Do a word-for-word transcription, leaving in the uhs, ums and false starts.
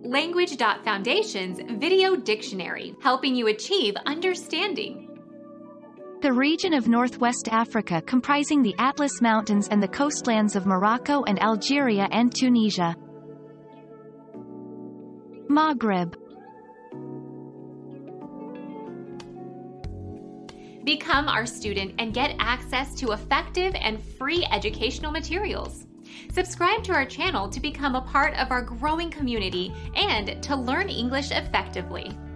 Language Foundation's Video Dictionary, helping you achieve understanding. The region of Northwest Africa comprising the Atlas Mountains and the coastlands of Morocco and Algeria and Tunisia. Maghreb. Become our student and get access to effective and free educational materials. Subscribe to our channel to become a part of our growing community and to learn English effectively.